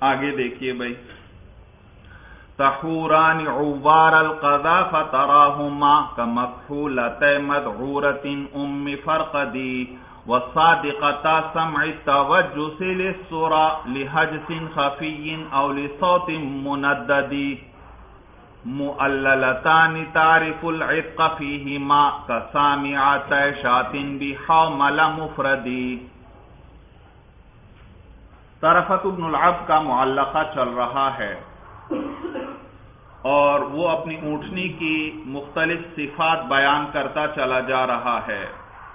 آگے دیکھیے بھائی، تحوران عوار القضا فتراہما کمکحولۃ مدعورۃ ام فرقدی وصادقتا سمع التوجس للسرى لحجس خفی او لصوت مندد مؤللتان تعرف العتق فیہما کسامعۃ شاۃ بحومل مفردی۔ طرفۃ بن العبد کا معلقہ چل رہا ہے اور وہ اپنی اونٹنی کی مختلف صفات بیان کرتا چلا جا رہا ہے،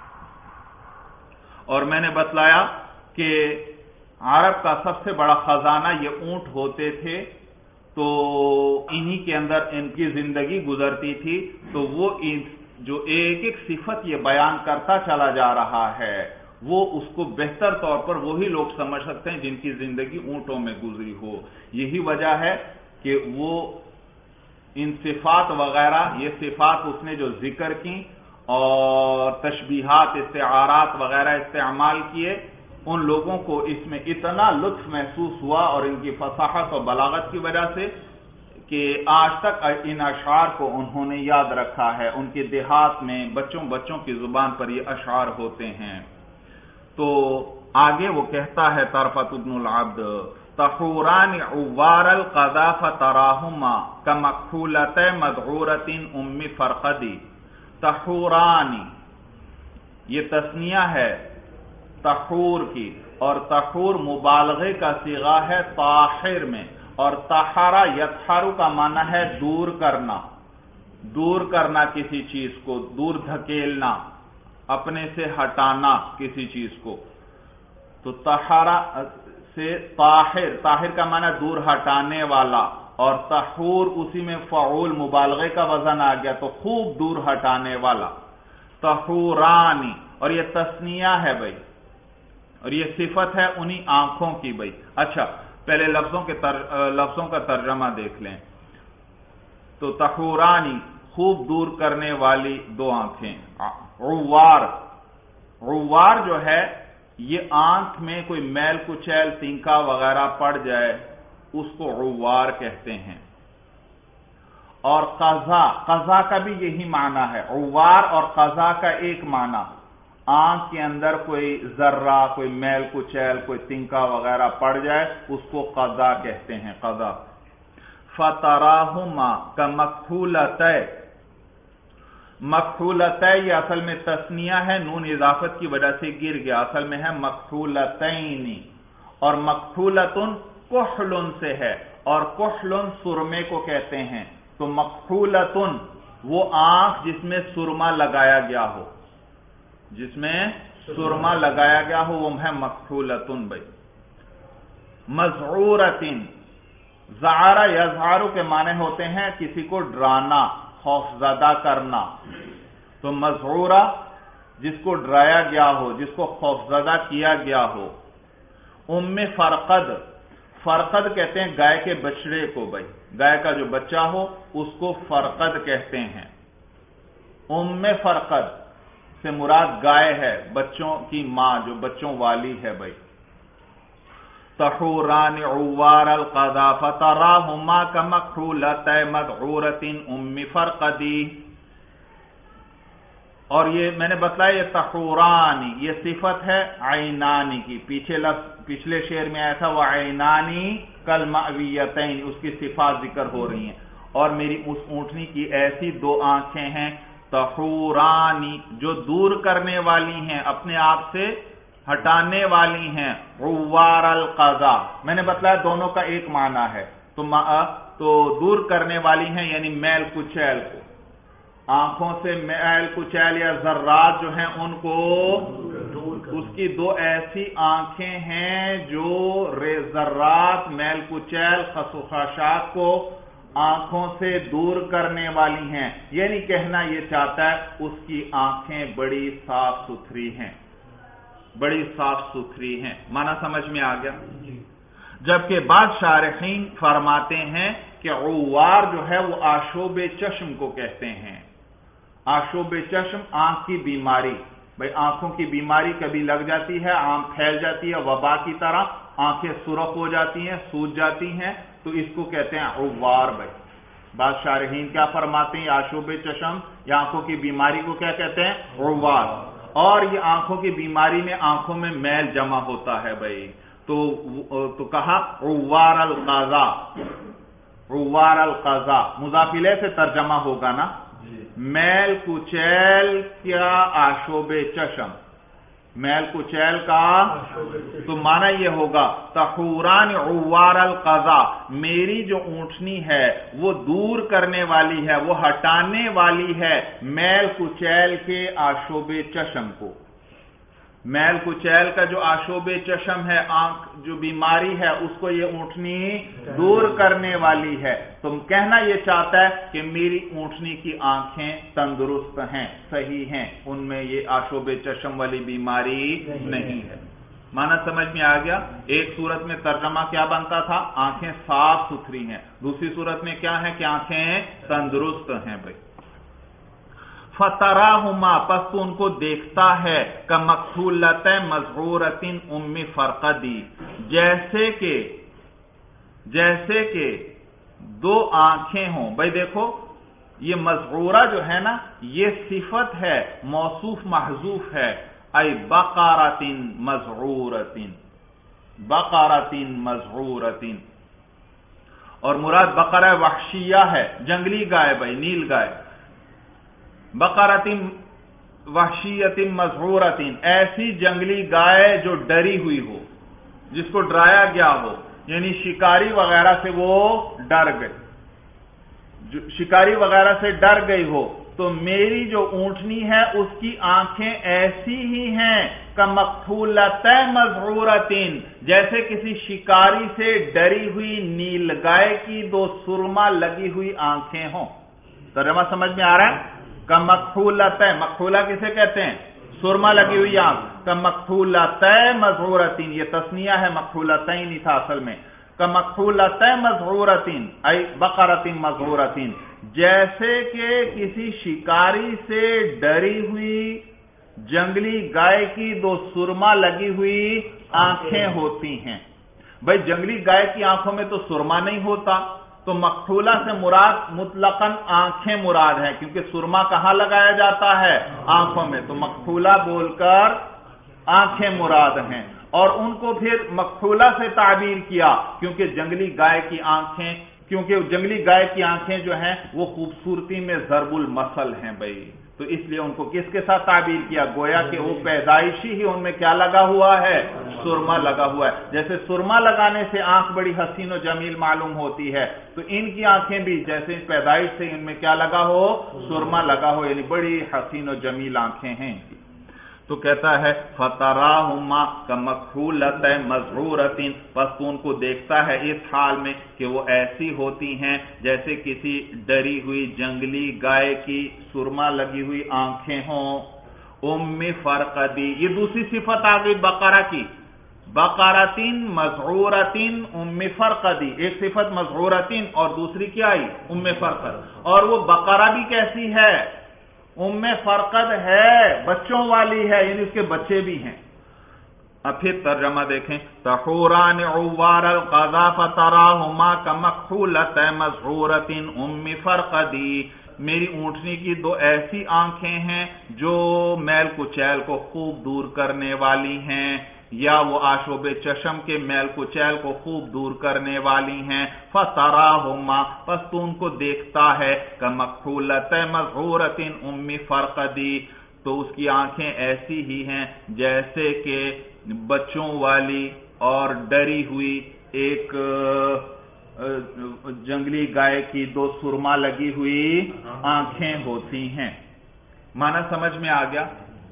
اور میں نے بتلایا کہ عرب کا سب سے بڑا خزانہ یہ اونٹ ہوتے تھے، تو انہی کے اندر ان کی زندگی گزرتی تھی، تو وہ جو ایک ایک صفت یہ بیان کرتا چلا جا رہا ہے وہ اس کو بہتر طور پر وہی لوگ سمجھ سکتے ہیں جن کی زندگی اونٹوں میں گزری ہو۔ یہی وجہ ہے کہ وہ ان صفات وغیرہ، یہ صفات اس نے جو ذکر کی اور تشبیہات، استعارات وغیرہ استعمال کیے، ان لوگوں کو اس میں اتنا لطف محسوس ہوا اور ان کی فصاحت و بلاغت کی وجہ سے کہ آج تک ان اشعار کو انہوں نے یاد رکھا ہے۔ ان کے دیہات میں بچوں کی زبان پر یہ اشعار ہوتے ہیں۔ تو آگے وہ کہتا ہے طرفۃ بن العبد، تحوران عوار القضا فتراہما کمکحولۃ مدعورۃ ام فرقدی۔ تحورانی یہ تثنیہ ہے تحور کی، اور تحور مبالغے کا صیغہ ہے طاہر میں، اور طہر یطہر کا معنی ہے دور کرنا، دور کرنا کسی چیز کو، دور دھکیلنا، اپنے سے ہٹانا کسی چیز کو۔ تو طہر سے طاہر، طاہر کا معنی دور ہٹانے والا، اور تحور اسی میں فعول مبالغے کا وزن آ گیا، تو خوب دور ہٹانے والا۔ تحورانی، اور یہ تثنیہ ہے بھائی، اور یہ صفت ہے انہی آنکھوں کی بھائی۔ اچھا پہلے لفظوں کا ترجمہ دیکھ لیں۔ تو تحورانی خوب دور کرنے والی دو آنکھیں۔ عوار، عوار جو ہے یہ آنکھ میں کوئی میل کچیل تنکا وغیرہ پڑ جائے اس کو عوار کہتے ہیں۔ اور قضا، قضا کا بھی یہی معنی ہے۔ عوار اور قضا کا ایک معنی، آنکھ کے اندر کوئی ذرہ، کوئی میل کچیل، کوئی تنکا وغیرہ پڑ جائے اس کو قضا کہتے ہیں، قضا۔ فتراہما کمکحولۃ، مکحولۃ یہ اصل میں تثنیہ ہے، نون اضافت کی وجہ سے گر گیا، اصل میں ہے مکحولتین، اور مکحولتن کحل سے ہے، اور کحل سرمے کو کہتے ہیں۔ تو مکحولتن وہ آنکھ جس میں سرما لگایا گیا ہو، جس میں سرما لگایا گیا ہو وہ ہے مکحولتن بھائی۔ مذعورتن، زعر یزعر کے معنی ہوتے ہیں کسی کو ڈرانا، خوفزدہ کرنا۔ تو مذعورہ جس کو ڈرایا گیا ہو، جس کو خوفزدہ کیا گیا ہو۔ ام فرقد، فرقد کہتے ہیں گائے کے بچڑے کو بھائی، گائے کا جو بچہ ہو اس کو فرقد کہتے ہیں۔ ام فرقد سے مراد گائے ہے، بچوں کی ماں جو بچوں والی ہے بھائی۔ تحوران عوار القضا فتراہما کمکحولۃ مدعورۃ ام فرقدی۔ اور یہ میں نے بتلایا یہ تحورانی یہ صفت ہے عینانی کی، پچھلے شعر میں آیا تھا وعینانی کالمأویتین، اس کی صفات ذکر ہو رہی ہیں۔ اور میری اس اونٹنی کی ایسی دو آنکھیں ہیں تحورانی جو دور کرنے والی ہیں، اپنے آپ سے ہٹانے والی ہیں، عوار القضا، میں نے بتلایا دونوں کا ایک معنی ہے، تو دور کرنے والی ہیں یعنی میل کچیل کو، آنکھوں سے میل کچیل یا ذرات جو ہیں ان کو، اس کی دو ایسی آنکھیں ہیں جو ذرات، میل کچیل، خسوخاشات کو آنکھوں سے دور کرنے والی ہیں، یعنی کہنا یہ چاہتا ہے اس کی آنکھیں بڑی صاف ستھری ہیں، بڑی صاف ستھری ہیں۔ معنی سمجھ میں آ گیا؟ جبکہ بعض شارحین فرماتے ہیں کہ عوار جو ہے وہ آشوب چشم کو کہتے ہیں، آشوب چشم آنکھ کی بیماری، بھئی آنکھوں کی بیماری کبھی لگ جاتی ہے، آنکھ پھیل جاتی ہے وبا کی طرح، آنکھیں سرخ ہو جاتی ہیں، سوج جاتی ہیں، تو اس کو کہتے ہیں عوار۔ بھائی بعض شارحین کیا فرماتے ہیں، آشوب چشم یا آنکھوں کی بیماری کو کیا کہتے ہیں؟ عوار۔ اور یہ آنکھوں کی بیماری میں آنکھوں میں میل جمع ہوتا ہے بھائی، تو کہا عوار القضا، عوار القضا، مضاف الیہ سے ترجمہ ہوگا نا، میل کچیل کیا آشوب چشم، میل کچیل کا تو معنی یہ ہوگا تحوران عوار القضا، میری جو اونٹنی ہے وہ دور کرنے والی ہے، وہ ہٹانے والی ہے میل کچیل کے آشوب چشم کو۔ میل کچیل کا جو آشوب چشم ہے، آنکھ جو بیماری ہے، اس کو یہ اونٹنی دور کرنے والی ہے۔ تم کہنا یہ چاہتا ہے کہ میری اونٹنی کی آنکھیں تندرست ہیں، صحیح ہیں، ان میں یہ آشوب چشم والی بیماری نہیں ہے۔ معنی سمجھ میں آ گیا؟ ایک صورت میں ترجمہ کیا بنتا تھا؟ آنکھیں صاف ستھری ہیں، دوسری صورت میں کیا ہے کہ آنکھیں تندرست ہیں بھائی۔ فتراہما، پس تو ان کو دیکھتا ہے کمقتولۃ مذعورۃ ام فرقدی، جیسے کہ دو آنکھیں ہوں۔ بھائی دیکھو یہ مذعورہ جو ہے نا، یہ صفت ہے، موصوف محذوف ہے، ای بقرۃ مذعورۃ، بقرۃ مذعورۃ، اور مراد بقرہ وحشیہ ہے، جنگلی گائے بھائی، نیل گائے۔ بقرۃ وحشیۃ مذعورۃ، ایسی جنگلی گائے جو ڈری ہوئی ہو، جس کو ڈرایا گیا ہو، یعنی شکاری وغیرہ سے وہ ڈر گئی، شکاری وغیرہ سے ڈر گئی ہو، تو میری جو اونٹنی ہے اس کی آنکھیں ایسی ہی ہیں کمقتولۃ مذعورۃ، جیسے کسی شکاری سے ڈری ہوئی نیل گائے کی دو سرما لگی ہوئی آنکھیں ہوں۔ ترجمہ سمجھ میں آ رہا ہے؟ کمقتولۃ، مقتولہ کسے کہتے ہیں؟ سرما لگی ہوئی آنکھ۔ کمقتولۃ مذعورۃ، یہ تثنیہ ہے، مقتولتین تھا اصل میں۔ کمقتولۃ مذعورۃ ای بقرۃ مذعورۃ، جیسے کہ کسی شکاری سے ڈری ہوئی جنگلی گائے کی دو سرما لگی ہوئی آنکھیں ہوتی ہیں۔ بھائی جنگلی گائے کی آنکھوں میں تو سرما نہیں ہوتا، تو مقتولہ سے مراد مطلقاً آنکھیں مراد ہے، کیونکہ سرما کہاں لگایا جاتا ہے؟ آنکھوں میں، تو مقتولہ بول کر آنکھیں مراد ہیں، اور ان کو پھر مقتولہ سے تعبیر کیا کیونکہ جنگلی گائے کی آنکھیں، کیونکہ جنگلی گائے کی آنکھیں جو ہیں وہ خوبصورتی میں ضرب المثل ہیں بھائی، تو اس لیے ان کو کس کے ساتھ تعبیر کیا؟ گویا کہ وہ پیدائشی ہی ان میں کیا لگا ہوا ہے؟ سرما لگا ہوا ہے۔ جیسے سرما لگانے سے آنکھ بڑی حسین و جمیل معلوم ہوتی ہے، تو ان کی آنکھیں بھی جیسے پیدائش سے ان میں کیا لگا ہو؟ سرما لگا ہو، یعنی بڑی حسین و جمیل آنکھیں ہیں ان کی۔ تو کہتا ہے فتراہما کمقتولۃ مذعورۃ، پس تو ان کو دیکھتا ہے اس حال میں کہ وہ ایسی ہوتی ہیں جیسے کسی ڈری ہوئی جنگلی گائے کی سرما لگی ہوئی آنکھیں ہوں۔ ام فرقدی، یہ دوسری صفت آ گئی بقرہ کی، بقرۃ مذعورۃ ام فرقدی، ایک صفت مذعورۃ اور دوسری کیا آئی؟ ام فرقد، اور وہ بقرہ بھی کیسی ہے؟ ام فرقد ہے، بچوں والی ہے، یعنی اس کے بچے بھی ہیں۔ اب پھر ترجمہ دیکھیں، تحوران عوار القضا فتراہما کمقتولۃ مذعورۃ ام فرقدی، میری اونٹنی کی دو ایسی آنکھیں ہیں جو میل کچیل کو خوب دور کرنے والی ہیں، یا وہ آشوب چشم کے میل کچیل کو خوب دور کرنے والی ہیں۔ فتراہما، پس تو ان کو دیکھتا ہے کمقتولۃ مذعورۃ ام فرقدی، تو اس کی آنکھیں ایسی ہی ہیں جیسے کہ بچوں والی اور ڈری ہوئی ایک جنگلی گائے کی دو سرما لگی ہوئی آنکھیں ہوتی ہیں۔ معنی سمجھ میں آ گیا؟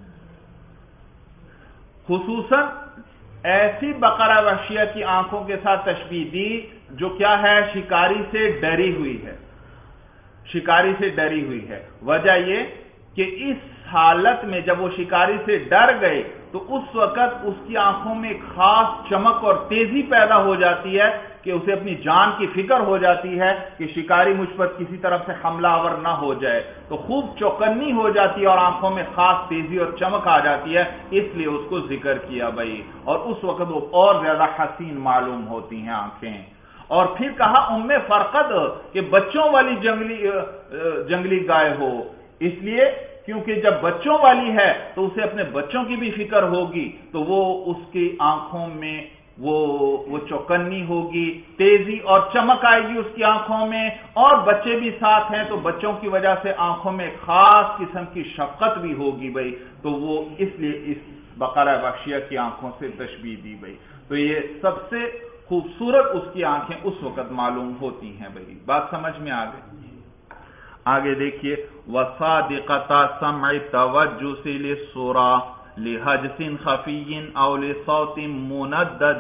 خصوصاً ایسی بقرہ وحشیہ کی آنکھوں کے ساتھ تشبیہ دی جو کیا ہے؟ شکاری سے ڈری ہوئی ہے، شکاری سے ڈری ہوئی ہے۔ وجہ یہ کہ اس حالت میں جب وہ شکاری سے ڈر گئے تو اس وقت اس کی آنکھوں میں ایک خاص چمک اور تیزی پیدا ہو جاتی ہے کہ اسے اپنی جان کی فکر ہو جاتی ہے کہ شکاری مجھ پر کسی طرف سے حملہ آور نہ ہو جائے، تو خوب چوکنی ہو جاتی ہے اور آنکھوں میں خاص تیزی اور چمک آ جاتی ہے، اس لیے اس کو ذکر کیا بھائی، اور اس وقت وہ اور زیادہ حسین معلوم ہوتی ہیں آنکھیں۔ اور پھر کہا ام فرقد کہ بچوں والی جنگلی گائے ہو، اس لیے کیونکہ جب بچوں والی ہے تو اسے اپنے بچوں کی بھی فکر ہوگی، تو وہ اس کی آنکھوں میں وہ چوکنی ہوگی، تیزی اور چمک آئے گی اس کی آنکھوں میں، اور بچے بھی ساتھ ہیں تو بچوں کی وجہ سے آنکھوں میں خاص قسم کی شفقت بھی ہوگی بھائی، تو وہ اس لیے اس بقرہ وحشیہ کی آنکھوں سے تشبیہ دی بھائی۔ تو یہ سب سے خوبصورت اس کی آنکھیں اس وقت معلوم ہوتی ہیں بھائی، بات سمجھ میں آگے دیکھیے، وَصَادِقَةَ سَمْعِ تَوَجُّسِ لِلصُّرَى لِحَجْسٍ خَفِيٍّ أَوْ لِصَوْتٍ مُنَدَّدٍ۔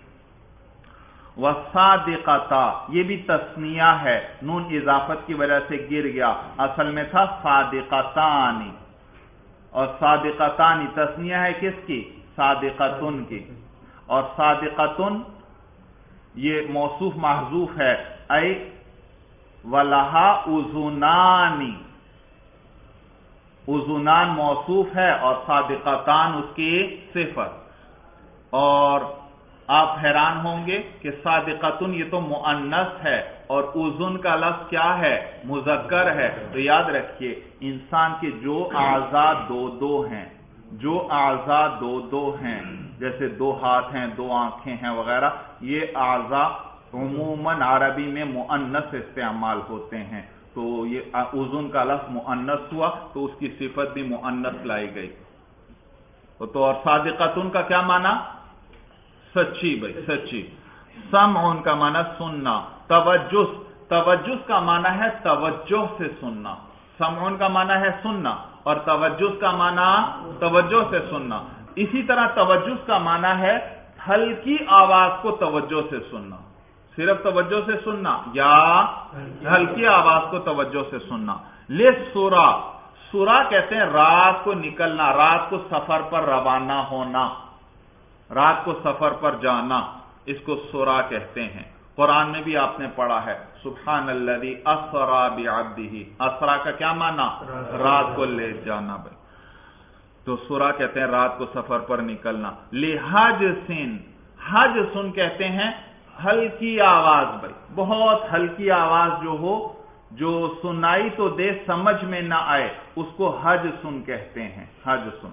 وَصَادِقَةَ یہ بھی تثنیہ ہے، نون اضافت کی وجہ سے گر گیا، اصل میں تھا صادقتان، اور صادقتان تثنیہ ہے کس کی؟ صادقتن کی، اور صادقتن یہ موصوف محذوف ہے، اے وَلَہَا اُذُنَانِ، اذنان موصوف ہے اور صادقتان اس کی صفت۔ اور آپ حیران ہوں گے کہ صادقتن یہ تو مؤنث ہے اور اذن کا لفظ کیا ہے؟ مذکر ہے۔ تو یاد رکھیے انسان کے جو اعضاء دو ہیں، جو اعضاء دو ہیں، جیسے دو ہاتھ ہیں، دو آنکھیں ہیں وغیرہ، یہ اعضاء عموماً عربی میں مؤنث استعمال ہوتے ہیں، تو یہ اذن کا لفظ مؤنث ہوا تو اس کی صفت بھی مؤنث لائی گئی۔ تو اور صادقتن کا کیا معنی؟ سچی بھائی، سچی۔ سمعن کا معنی سننا، توجس کا معنی ہے توجہ سے سننا، سمعن کا معنی ہے سننا اور توجس کا معنی توجہ سے سننا۔ اسی طرح توجس کا معنی ہے ہلکی آواز کو توجہ سے سننا، صرف توجہ سے سننا یا ہلکی آواز کو توجہ سے سننا۔ لِلصُّرَى، سورا کہتے ہیں رات کو نکلنا، رات کو سفر پر روانہ ہونا، رات کو سفر پر جانا، اس کو سورا کہتے ہیں۔ قرآن میں بھی آپ نے پڑھا ہے سبحان الذی اسرا بعبدہ، اسرا کا کیا معنی؟ رات کو لے جانا بھائی، تو سورا کہتے ہیں رات کو سفر پر نکلنا۔ لِحَجْسٍ، حجسن کہتے ہیں ہلکی آواز بھائی، بہت ہلکی آواز جو ہو، جو سنائی تو دے سمجھ میں نہ آئے، اس کو حجسن کہتے ہیں، حجسن۔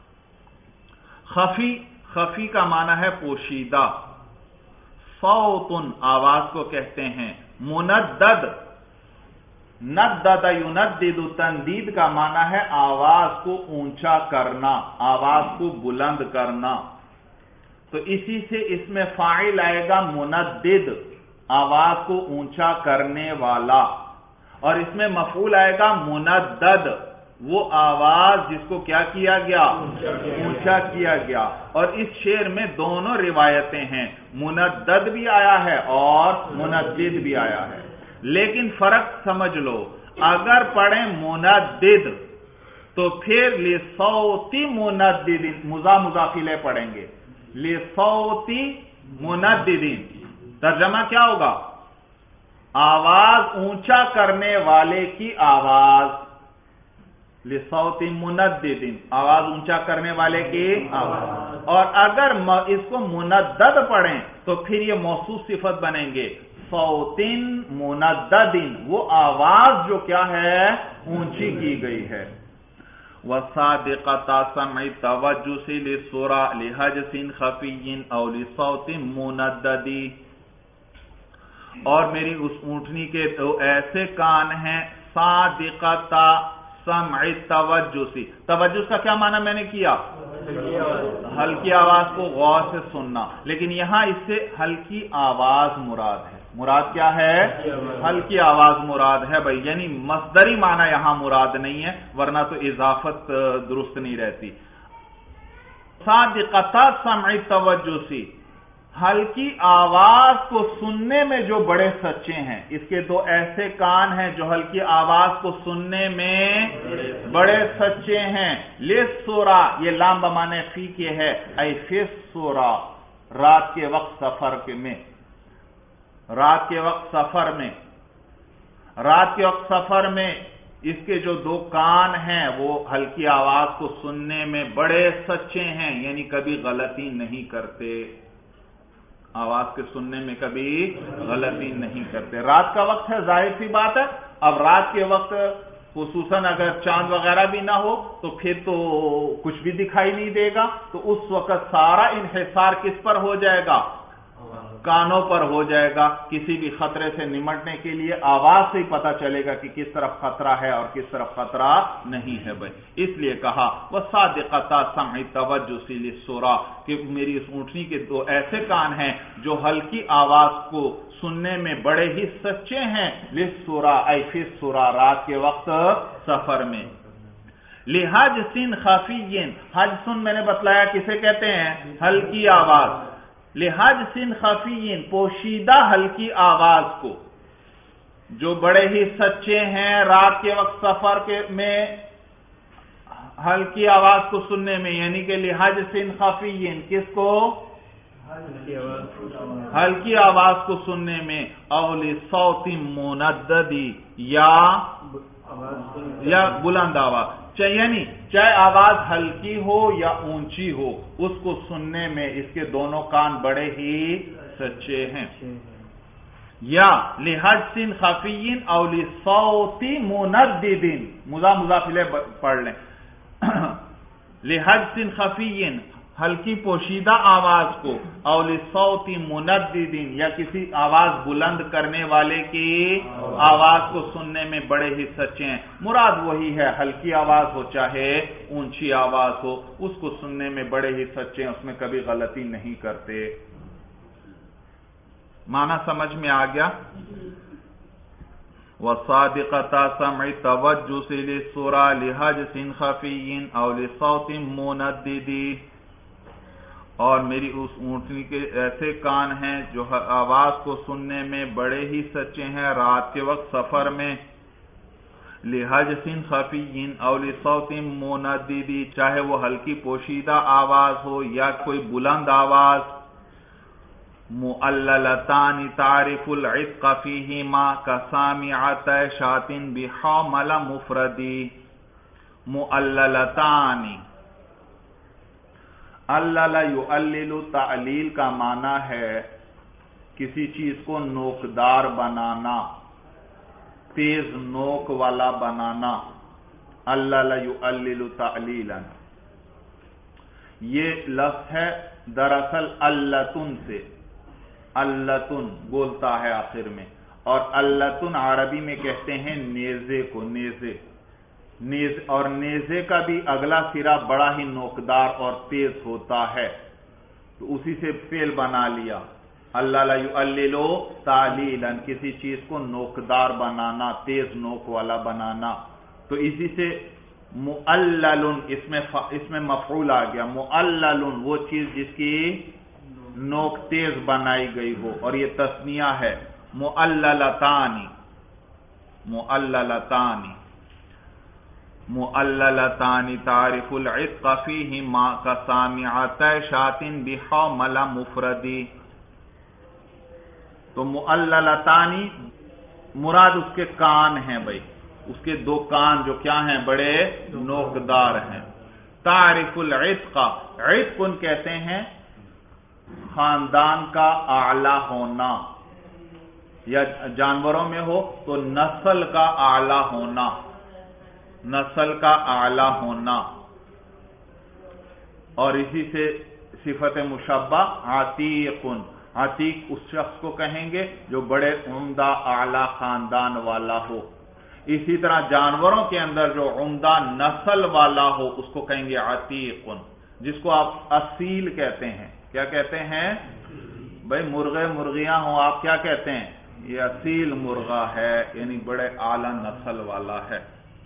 خفی کا معنی ہے پوشیدہ، صوتن آواز کو کہتے ہیں، مندد، ندد یندد، تندید کا معنی ہے آواز کو اونچا کرنا، آواز کو بلند کرنا، تو اسی سے اس میں فاعل آئے گا مندد، آواز کو اونچا کرنے والا، اور اس میں مفعول آئے گا مندد، وہ آواز جس کو کیا کیا گیا؟ اونچا کیا گیا۔ اور اس شعر میں دونوں روایتیں ہیں، مندد بھی آیا ہے اور مندد بھی آیا ہے، لیکن فرق سمجھ لو، اگر پڑھیں مندد تو پھر لِصَوْتِ مُنَدِّدٍ مضافِ پڑھیں گے، لِصَوْتِ مُنَدِّدٍ، ترجمہ کیا ہوگا؟ آواز اونچا کرنے والے کی آواز، لِصَوْتِ مُنَدِّدٍ آواز اونچا کرنے والے کی آواز۔ اور اگر اس کو مندد پڑھیں تو پھر یہ موصوف صفت بنیں گے، صوت مندد، وہ آواز جو کیا ہے؟ اونچی کی گئی ہے۔ وَصَادِقَةَ سَمْعِ تَوَجُّسِ لِلصُّرَى لِحَجْسٍ خَفِيٍّ أَوْ لِصَوْتٍ مُنَدَّدٍ، اور میری اس اونٹنی کے تو ایسے کان ہیں، صادقۃ سمع توجس، توجس کا کیا معنی میں نے کیا؟ ہلکی آواز کو غور سے سننا، لیکن یہاں اس سے ہلکی آواز مراد ہے، مراد کیا ہے؟ ہلکی آواز مراد ہے بھائی، یعنی مصدری معنی یہاں مراد نہیں ہے، ورنہ تو اضافت درست نہیں رہتی۔ صادقۃ سمع توجس، ہلکی آواز کو سننے میں جو بڑے سچے ہیں، اس کے دو ایسے کان ہیں جو ہلکی آواز کو سننے میں بڑے سچے ہیں۔ لِلصُّرَى، یہ لام بمعنی فی کے ہے، اے فی الصُّرَى، رات کے وقت سفر کے میں، رات کے وقت سفر میں، رات کے وقت سفر میں اس کے جو دو کان ہیں وہ ہلکی آواز کو سننے میں بڑے سچے ہیں، یعنی کبھی غلطی نہیں کرتے، آواز کے سننے میں کبھی غلطی نہیں کرتے۔ رات کا وقت ہے، ظاہر سی بات ہے، اب رات کے وقت خصوصاً اگر چاند وغیرہ بھی نہ ہو تو پھر تو کچھ بھی دکھائی نہیں دے گا، تو اس وقت سارا انحصار کس پر ہو جائے گا؟ کانوں پر ہو جائے گا۔ کسی بھی خطرے سے نمٹنے کے لیے آواز سے ہی پتہ چلے گا کہ کس طرف خطرہ ہے اور کس طرف خطرہ نہیں ہے بھائی۔ اس لیے کہا وَصَادِقَتَا سَمْعِ تَوَجُّسِ لِلسُّرَا، کہ میری اس اونٹنی کے دو ایسے کان ہیں جو ہلکی آواز کو سننے میں بڑے ہی سچے ہیں، لِلسُّرَا اَيْ فِي السُّرَا، رات کے وقت سفر میں۔ لِحَجْسٍ خَفِيٍّ، حجس میں نے بتلایا کسے کہتے ہیں؟ ہلکی آواز۔ لحجس خفی، پوشیدہ ہلکی آواز کو، جو بڑے ہی سچے ہیں رات کے وقت سفر میں ہلکی آواز کو سننے میں، یعنی کہ لحجس خفی، کس کو؟ ہلکی آواز کو سننے میں، او لصوت مندد، یا بلند آواز، یعنی چاہے آواز ہلکی ہو یا اونچی ہو، اس کو سننے میں اس کے دونوں کان بڑے ہی سچے ہیں۔ یا لحجس خفی او لصوت مندد، مضاف الیہ پڑھ لیں، لحجس خفی، ہلکی پوشیدہ آواز کو، او لصوت مندد، یا کسی آواز بلند کرنے والے کی آواز کو سننے میں بڑے ہی سچے ہیں۔ مراد وہی ہے، ہلکی آواز ہو چاہے اونچی آواز ہو، اس کو سننے میں بڑے ہی سچے ہیں، اس میں کبھی غلطی نہیں کرتے۔ معنی سمجھ میں آ گیا؟ وَصَادِقَتَا سَمْعِ تَوَجُّسِ لِلسُّرَا لِحَجْسٍ خَفِيٍّ أَوْ لِصَوْتٍ مُنَدِّدٍ، اور میری اس اونٹنی کے ایسے کان ہیں جو آواز کو سننے میں بڑے ہی سچے ہیں رات کے وقت سفر میں، لِحَجْسٍ خَفِيٍّ أَوْ لِصَوْتٍ مُنَدِّدٍ، چاہے وہ ہلکی پوشیدہ آواز ہو یا کوئی بلند آواز۔ مُعَلَّلَتَانِ تَعْرِفُ الْعِتْقَ فِيهِمَا كَسَامِعَتَيْ شَاةٍ بِحَوْمَلَ مُفْرَدٍ۔ مُعَلَّلَتَانِ، علل یعلل، تعلیل کا معنی ہے کسی چیز کو نوکدار بنانا، تیز نوک والا بنانا، علل یعلل تعلیلا۔ یہ لفظ ہے دراصل اللتن سے، اللتن بولتا ہے آخر میں، اور اللتن عربی میں کہتے ہیں نیزے کو، نیزے، اور نیزے کا بھی اگلا سرا بڑا ہی نوکدار اور تیز ہوتا ہے، تو اسی سے فعل بنا لیا، اللہ یعلل تعلیلا، کسی چیز کو نوکدار بنانا، تیز نوک والا بنانا، تو اسی سے معلل، اس میں مفعول آ گیا، معلل وہ چیز جس کی نوک تیز بنائی گئی ہو، اور یہ تثنیہ ہے، معللتان، معللتان، معللتان تعرف العتق فیہما کسامعتي شاة بحومل مفرد۔ تو معللتان مراد اس کے کان ہیں بھائی، اس کے دو کان جو کیا ہیں؟ بڑے نوکدار ہیں۔ تعرف العتق، عتق کہتے ہیں خاندان کا اعلی ہونا، یا جانوروں میں ہو تو نسل کا اعلی ہونا، نسل کا اعلی ہونا، اور اسی سے صفت مشبہ عتیق، عتیق اس شخص کو کہیں گے جو بڑے عمدہ اعلی خاندان والا ہو۔ اسی طرح جانوروں کے اندر جو عمدہ نسل والا ہو اس کو کہیں گے عتیق، جس کو آپ اصیل کہتے ہیں۔ کیا کہتے ہیں بھائی؟ مرغے مرغیاں ہوں، آپ کیا کہتے ہیں؟ یہ اصیل مرغہ ہے، یعنی بڑے اعلی نسل والا ہے۔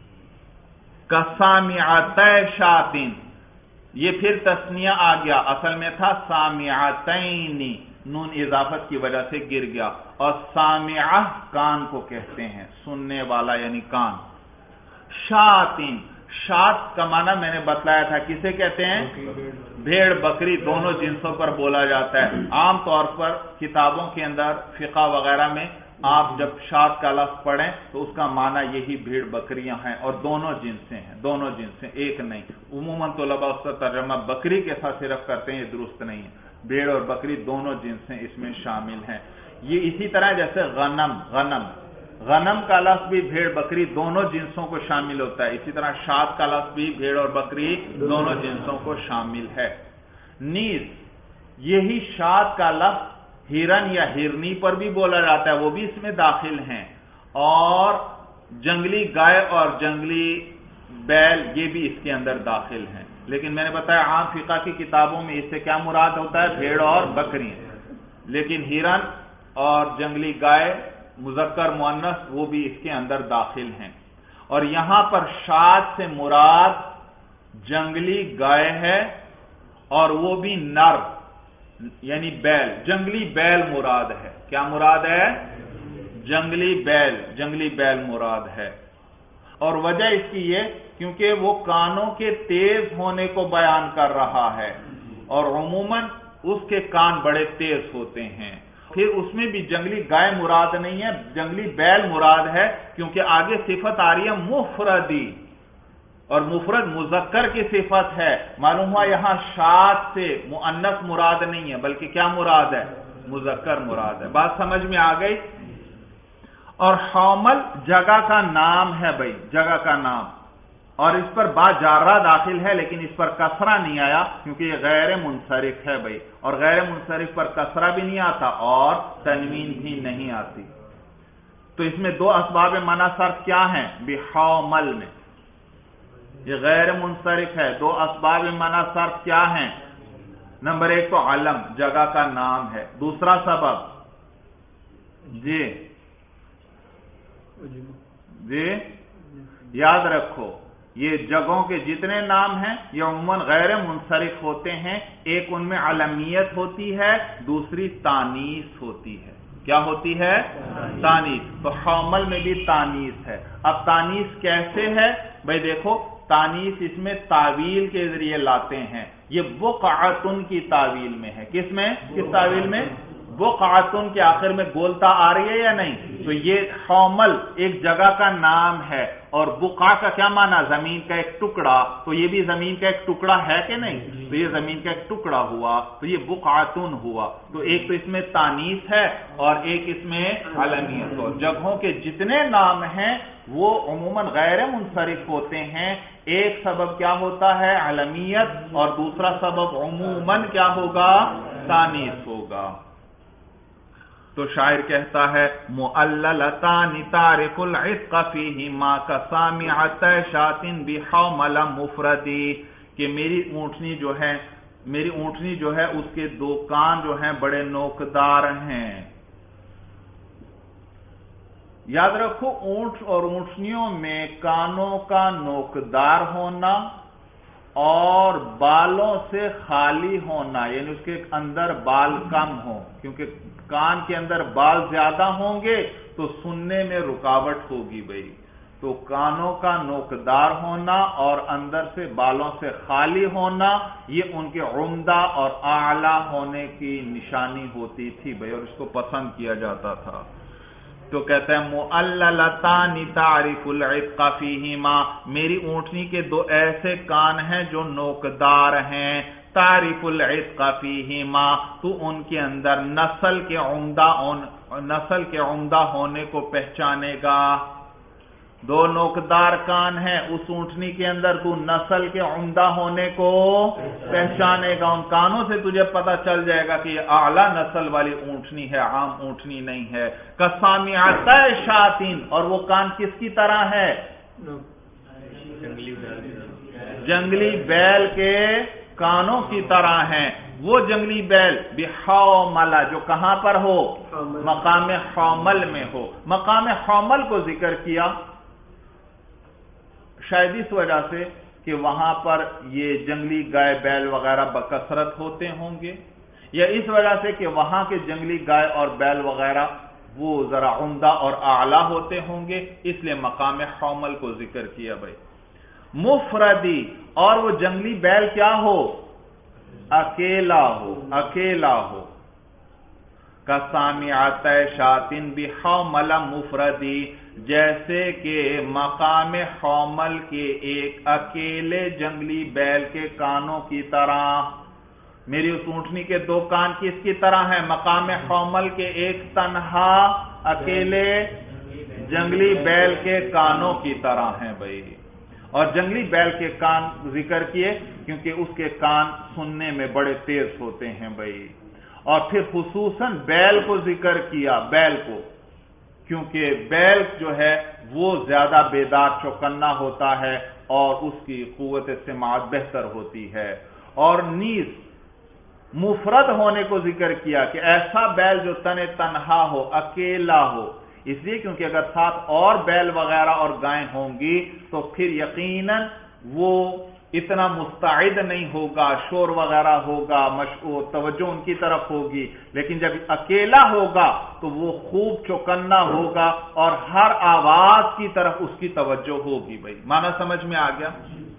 کسامعتي شاة، یہ پھر تثنیہ آ گیا، اصل میں تھا سامعتین، نون اضافت کی وجہ سے گر گیا، اور سامعہ کان کو کہتے ہیں، سننے والا یعنی کان۔ شاة، شات کا معنی میں نے بتلایا تھا، کسے کہتے ہیں؟ بھیڑ بکری دونوں جنسوں پر بولا جاتا ہے۔ عام طور پر کتابوں کے اندر فقہ وغیرہ میں آپ جب شات کا لفظ پڑھیں تو اس کا معنی یہی بھیڑ بکریاں ہیں، اور دونوں جنسیں ہیں، دونوں جنسیں، ایک نہیں۔ عموماً طلباء اس کا ترجمہ بکری کے ساتھ صرف کرتے ہیں، یہ درست نہیں ہے، بھیڑ اور بکری دونوں جنسیں اس میں شامل ہیں۔ یہ اسی طرح جیسے غنم کا لفظ بھی بھیڑ بکری دونوں جنسوں کو شامل ہوتا ہے، اسی طرح شات کا لفظ بھی بھیڑ اور بکری دونوں جنسوں کو شامل ہے۔ نیز یہی شات کا لفظ ہرن یا ہرنی پر بھی بولا جاتا ہے، وہ بھی اس میں داخل ہیں، اور جنگلی گائے اور جنگلی بیل یہ بھی اس کے اندر داخل ہیں۔ لیکن میں نے بتایا عام فقہ کی کتابوں میں اس سے کیا مراد ہوتا ہے؟ بھیڑ اور بکری، لیکن ہرن اور جنگلی گائے مذکر مؤنث وہ بھی اس کے اندر داخل ہیں۔ اور یہاں پر شات سے مراد جنگلی گائے ہے، اور وہ بھی نر یعنی بیل، جنگلی بیل مراد ہے۔ کیا مراد ہے؟ جنگلی بیل مراد ہے۔ اور وجہ اس کی یہ کیونکہ وہ کانوں کے تیز ہونے کو بیان کر رہا ہے، اور عموماً اس کے کان بڑے تیز ہوتے ہیں۔ پھر اس میں بھی جنگلی گائے مراد نہیں ہے، جنگلی بیل مراد ہے، کیونکہ آگے صفت آ رہی ہے مفردی، اور مفرد مذکر کی صفت ہے۔ معلوم ہوا یہاں شات سے مؤنث مراد نہیں ہے، بلکہ کیا مراد ہے؟ مذکر مراد ہے۔ بات سمجھ میں آ گئی؟ اور حومل جگہ کا نام ہے بھائی، جگہ کا نام، اور اس پر با جارہ داخل ہے، لیکن اس پر کسرہ نہیں آیا کیونکہ یہ غیر منصرف ہے بھائی، اور غیر منصرف پر کسرہ بھی نہیں آتا اور تنوین بھی نہیں آتی۔ تو اس میں دو اسباب منع صرف کیا ہیں؟ بحومل میں یہ غیر منصرف ہے، دو اسباب منع صرف کیا ہیں؟ نمبر ایک تو علم جگہ کا نام ہے، دوسرا سبب جی یاد رکھو، یہ جگہوں کے جتنے نام ہیں یہ عموماً غیر منصرف ہوتے ہیں، ایک ان میں علمیت ہوتی ہے، دوسری تانیث ہوتی ہے۔ کیا ہوتی ہے؟ تانیث۔ تو حومل میں بھی تانیث ہے۔ اب تانیث کیسے ہے بھائی؟ دیکھو تانیث اس میں تعویل کے ذریعے لاتے ہیں، یہ بقعتن کی تعویل میں ہے۔ کس میں؟ کس تعویل میں؟ بقعتن کے آخر میں گولتا آ رہی ہے یا نہیں؟ تو یہ حومل ایک جگہ کا نام ہے، اور بقع کا کیا معنی؟ زمین کا ایک ٹکڑا، تو یہ بھی زمین کا ایک ٹکڑا ہے کہ نہیں؟ تو یہ زمین کا ایک ٹکڑا ہوا، تو یہ بقعتن ہوا۔ تو ایک تو اس میں تانیث ہے اور ایک اس میں علمیت ہو۔ جگہوں کے جتنے نام ہیں وہ عموماً غیر منصرف ہوتے ہیں، ایک سبب کیا ہوتا ہے؟ علمیت، اور دوسرا سبب عموماً کیا ہوگا؟ تانیث ہوگا۔ تو شاعر کہتا ہے مؤللتان تعرف العتق فیہما کسامعۃ شاۃ بحومل مفردی، کہ میری اونٹنی جو ہے اس کے دو کان جو ہیں بڑے نوکدار ہیں۔ یاد رکھو اونٹ اور اونٹنیوں میں کانوں کا نوکدار ہونا اور بالوں سے خالی ہونا، یعنی اس کے اندر بال کم ہو، کیونکہ کان کے اندر بال زیادہ ہوں گے تو سننے میں رکاوٹ ہوگی بھائی۔ تو کانوں کا نوکدار ہونا اور اندر سے بالوں سے خالی ہونا یہ ان کے عمدہ اور اعلیٰ ہونے کی نشانی ہوتی تھی بھائی، اور اس کو پسند کیا جاتا تھا۔ تو کہتا ہے مؤللتان تعرف العتق فیہما، میری اونٹنی کے دو ایسے کان ہیں جو نوکدار ہیں، تعرف العتق فیہما، تو ان کے اندر نسل کے عمدہ ہونے کو پہچانے گا۔ دو نوکدار کان ہیں اس اونٹنی کے اندر، تو نسل کے عمدہ ہونے کو پہچانے گا، ان کانوں سے تجھے پتا چل جائے گا کہ یہ اعلیٰ نسل والی اونٹنی ہے، عام اونٹنی نہیں ہے۔ کسامعۃ شاۃ، اور وہ کان کس کی طرح ہے؟ جنگلی بیل کے کانوں کی طرح ہیں۔ وہ جنگلی بیل بحومل جو کہاں پر ہو؟ مقام حومل میں ہو۔ مقام حومل کو ذکر کیا شاید اس وجہ سے کہ وہاں پر یہ جنگلی گائے بیل وغیرہ بکثرت ہوتے ہوں گے، یا اس وجہ سے کہ وہاں کے جنگلی گائے اور بیل وغیرہ وہ ذرا عمدہ اور اعلیٰ ہوتے ہوں گے، اس لیے مقام حومل کو ذکر کیا بھائی۔ मुफरदी, और वो जंगली बैल क्या हो, अकेला हो, अकेला हो। कसामियात शातिन बिहौमल मुफरदी, जैसे कि मकाम हौमल के एक अकेले जंगली बैल के कानों की तरह। मेरी उस ऊंटनी के दो कान किसकी तरह हैं, मकाम हौमल के एक तन्हा अकेले जंगली बैल के कानों की तरह हैं भाई। और जंगली बैल के कान जिक्र किए क्योंकि उसके कान सुनने में बड़े तेज होते हैं भाई। और फिर खुसूसन बैल को जिक्र किया, बैल को, क्योंकि बैल जो है वो ज्यादा बेदार चौकन्ना होता है और उसकी कुव्वत इस्तेमाल बेहतर होती है। और नीज मुफरद होने को जिक्र किया कि ऐसा बैल जो तने तन्हा हो, अकेला हो, इसलिए क्योंकि अगर साथ और बैल वगैरह और गायें होंगी तो फिर यकीनन वो इतना मुस्तैद नहीं होगा, शोर वगैरह होगा, तवज्जो उनकी तरफ होगी। लेकिन जब अकेला होगा तो वो खूब चौकन्ना होगा और हर आवाज की तरफ उसकी तवज्जो होगी भाई। माना समझ में आ गया।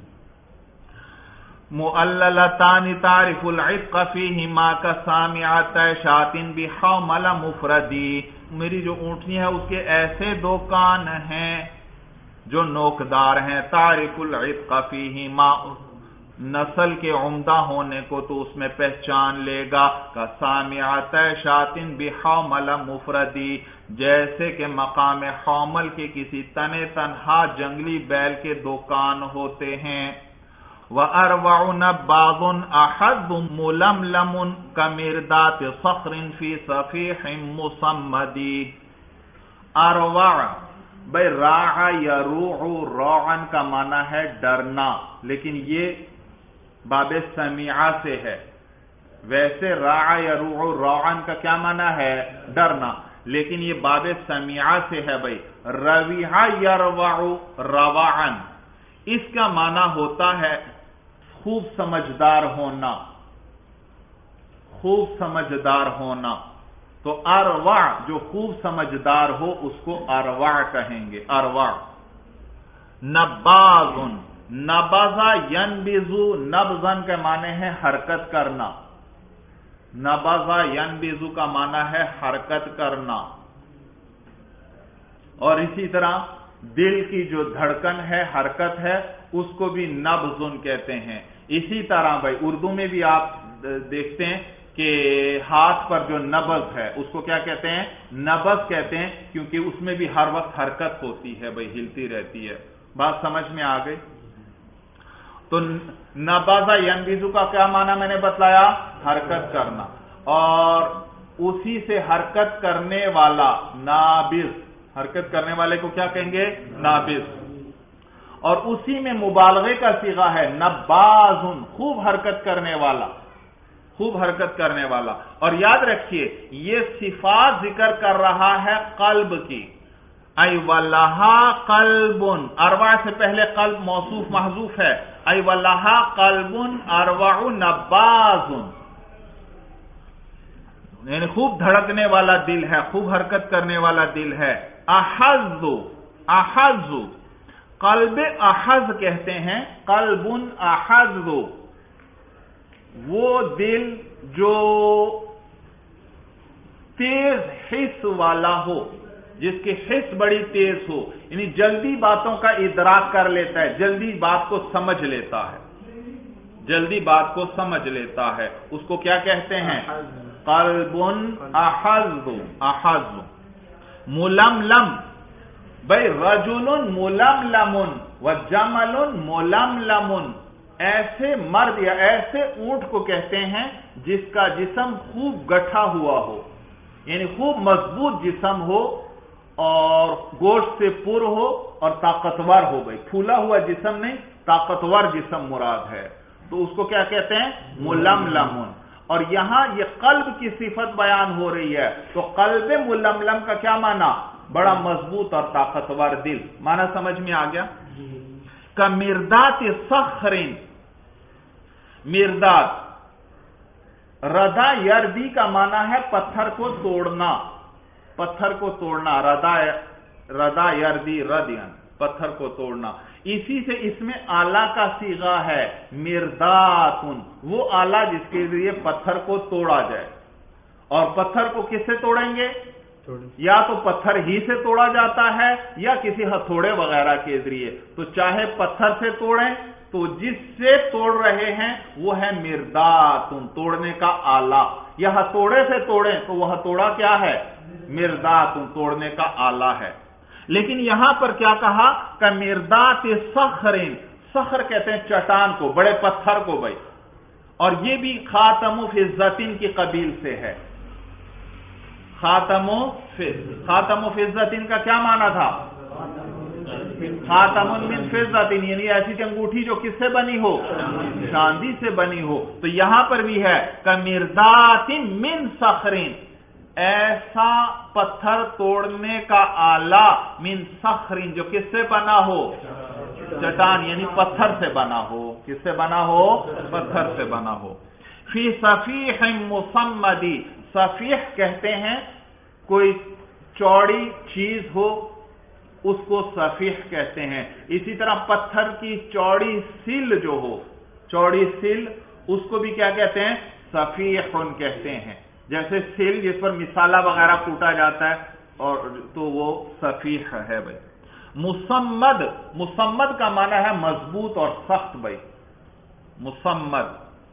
मुअल्ललतानि तारिफुल इत्क़ फ़ीहिमा कसामिअत शातिन बिहौमल मुफरदी, मेरी जो ऊंटनी है उसके ऐसे दो कान हैं जो नोकदार हैं। तारिफुल इत्क़ फ़ीहिमा, नस्ल के उम्दा होने को तो उसमें पहचान लेगा। कसामिअत शातिन बिहौमल मुफरदी, जैसे कि मकाम हौमल के किसी तने तन्हा जंगली बैल के दो कान होते हैं। व अरवउ नब्बाज़ुन अहद मुलमलमुन कमिरदात फ़ख्रिन फी सफ़ीहिम मुसम्मदी। अरवा भाई राह यरूउ, रौअन का माना है डरना, लेकिन ये बाबे समीआ से है। वैसे राह यरूउ रौअन का क्या माना है, डरना, लेकिन ये बाबे समीआ से है भाई। रवीहा यरवाउ रवाअन, इसका माना होता है खूब समझदार होना, खूब समझदार होना। तो अरवा जो खूब समझदार हो उसको अरवा कहेंगे, अरवा। नब्बाज़ुन, नबज़ा यनबिज़ु, नब्ज़न के माने हैं हरकत करना, नबज़ा यनबिज़ु का माना है हरकत करना। और इसी तरह दिल की जो धड़कन है, हरकत है, उसको भी नब्ज़ुन कहते हैं। इसी तरह भाई उर्दू में भी आप देखते हैं कि हाथ पर जो नब्ज़ है उसको क्या कहते हैं, नब्ज़ कहते हैं, क्योंकि उसमें भी हर वक्त हरकत होती है भाई, हिलती रहती है। बात समझ में आ गई। तो नबज़ा यनबिज़ु का क्या माना मैंने बतलाया, हरकत करना। और उसी से हरकत करने वाला नाबिज़, हरकत करने वाले को क्या कहेंगे, नाबिज़। और उसी में मुबालगे का सीगा है नब्बाज़ुन, खूब हरकत करने वाला, खूब हरकत करने वाला। और याद रखिए ये सिफात जिक्र कर रहा है कल्ब की। आई वल्लाहा कल्बुन, अरवा से पहले कल्ब मौसूफ महजूफ है। आई वल्लाहा कल्बुन अरवाउ नब्बाज़ुन, यानी खूब धड़कने वाला दिल है, खूब हरकत करने वाला दिल है। अहज़्ज़ु, अहज़्ज़ु, कल्ब अहज़ कहते हैं, कल्बुन अहज़्ज़ु, वो दिल जो तेज हिस्स वाला हो, जिसकी हिस्स बड़ी तेज हो, यानी जल्दी बातों का इदराक कर लेता है, जल्दी बात को समझ लेता है, जल्दी बात को समझ लेता है, उसको क्या कहते हैं, कल्बुन अहज़्ज़ु, अहज़्ज़ु। मुलमलम भाई रजुलुन मुलमलमुन व जमलुन मुलमलमुन, ऐसे मर्द या ऐसे ऊंट को कहते हैं जिसका जिस्म खूब गठा हुआ हो, यानी खूब मजबूत जिस्म हो और गोश्त से पुर हो और ताकतवर हो भाई, फूला हुआ जिस्म नहीं, ताकतवर जिस्म मुराद है, तो उसको क्या कहते हैं, मुलमलमुन। और यहां ये कल्ब की सिफत बयान हो रही है, तो कल्ब मुलमलम का क्या माना, बड़ा मजबूत और ताकतवर दिल। माना समझ में आ गया। का मिर्दात सखरिन, मिर्दात रदा यर्दी का माना है पत्थर को तोड़ना, पत्थर को तोड़ना, रदा रदा यर्दी रदियन, पत्थर को तोड़ना। اسی سے اس میں آلہ کا صیغہ ہے مرداتن، وہ آلہ جس کے ذریعے پتھر کو توڑا جائے. اور پتھر کو کس سے توڑیں گے؟ یا تو پتھر ہی سے توڑا جاتا ہے یا کسی ہتھوڑے وغیرہ کے ذریعے. تو چاہے پتھر سے توڑیں تو جس سے توڑ رہے ہیں وہ ہے مرداتن، توڑنے کا آلہ، یا ہتھوڑے سے توڑیں تو وہ ہتھوڑا کیا ہے؟ مرداتن، توڑنے کا آلہ ہے. لیکن یہاں پر کیا کہا کہ مردات صخرین، صخر کہتے ہیں چٹان کو، بڑے پتھر کو بھائی. اور یہ بھی خاتم فضتین کی قبیل سے ہے. خاتم فضتین کا کیا معنی تھا؟ خاتم من فضتین، یعنی ایسی انگوٹھی جو کس سے بنی ہو؟ چاندی سے بنی ہو. تو یہاں پر بھی ہے کہ مردات من صخرین، ایسا پتھر توڑنے کا آلہ، من صخرین، جو کس سے بنا ہو؟ چٹان، یعنی پتھر سے بنا ہو. کس سے بنا ہو؟ پتھر سے بنا ہو. فی صفیح مصمدی، صفیح کہتے ہیں کوئی چوڑی چیز ہو اس کو صفیح کہتے ہیں. اسی طرح پتھر کی چوڑی سل جو ہو، چوڑی سل، اس کو بھی کیا کہتے ہیں؟ صفیح کہتے ہیں. جیسے سل جس پر مسالہ وغیرہ کوٹا جاتا ہے، اور تو وہ صفیح ہے بھائی. مصمد، مصمد کا معنی ہے مضبوط اور سخت بھائی. مصمد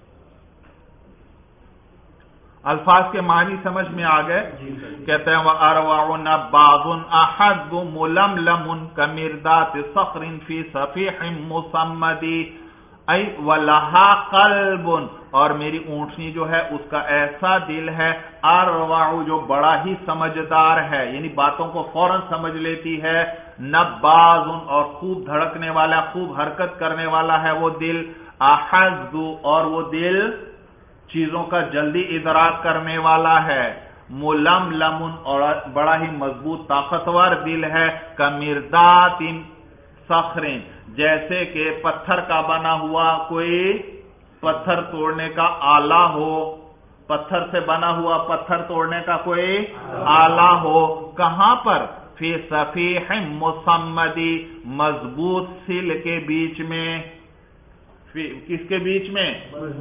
الفاظ کے معنی سمجھ میں آ گئے. کہتے ہیں وَأَرْوَعُ نَبَّاضٌ أَحَدُّ مُلَمْلَمٌ كَمِرْدَاتِ صَخْرٍ فِي صَفِيحٍ مُصَمَّدٍ ای وَلَهَا قَلْبٌ، اور میری اونٹنی جو ہے اس کا ایسا دل ہے، اروع، جو بڑا ہی سمجھدار ہے، یعنی باتوں کو فوراً سمجھ لیتی ہے. نباز، اور خوب دھڑکنے والا، خوب حرکت کرنے والا ہے وہ دل. احد، اور وہ دل چیزوں کا جلدی ادراک کرنے والا ہے. ململم، اور بڑا ہی مضبوط طاقتور دل ہے. کمردات صخرین، جیسے کہ پتھر کا بنا ہوا کوئی پتھر توڑنے کا آلہ ہو، پتھر سے بنا ہوا پتھر توڑنے کا کوئی آلہ ہو. کہاں پر؟ فی صفیح مصمدی، مضبوط سل کے بیچ میں. کس کے بیچ میں؟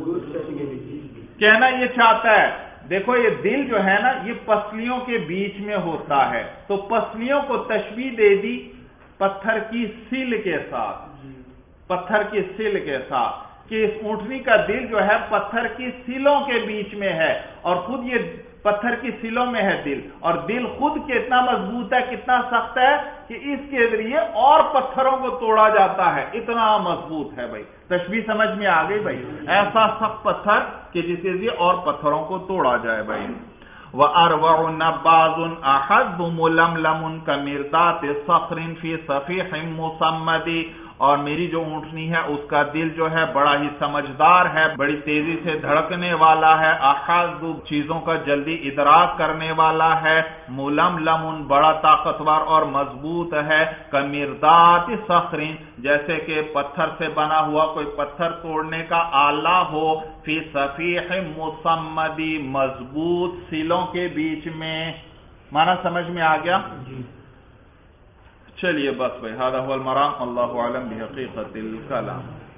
کہنا یہ چاہتا ہے دیکھو یہ دل جو ہے نا یہ پسلیوں کے بیچ میں ہوتا ہے، تو پسلیوں کو تشبیہ دے دی پتھر کی سل کے ساتھ، پتھر کی سل کے ساتھ، کہ اس اونٹنی کا دل جو ہے پتھر کی سلوں کے بیچ میں ہے، اور خود یہ پتھر کی سلوں میں ہے دل، اور دل خود کتنا مضبوط ہے، کتنا سخت ہے کہ اس کے ذریعے اور پتھروں کو توڑا جاتا ہے، اتنا مضبوط ہے بھائی. تشبیہ سمجھ میں آ گئی بھائی؟ ایسا سخت پتھر کہ جس کے ذریعے اور پتھروں کو توڑا جائے بھائی. وَأَرْوَعُ نَبَّاضٌ أَحَدُّ مُلَمْلَمٌ كَمِرْدَاتِ صَخْرٍ فِي صَفِيحٍ مُصَمَّدٍ، اور میری جو اونٹنی ہے اس کا دل جو ہے بڑا ہی سمجھدار ہے، بڑی تیزی سے دھڑکنے والا ہے. احد، چیزوں کا جلدی ادراک کرنے والا ہے. ململم، بڑا طاقتور اور مضبوط ہے. کمردات صخرین، جیسے کہ پتھر سے بنا ہوا کوئی پتھر توڑنے کا آلہ ہو. فی صفیح مصمدی، مضبوط سلوں کے بیچ میں. معنی سمجھ میں آ گیا؟ چلیے بس بھائی، هذا هو المرام، اللہ اعلم بحقیقت الکلام.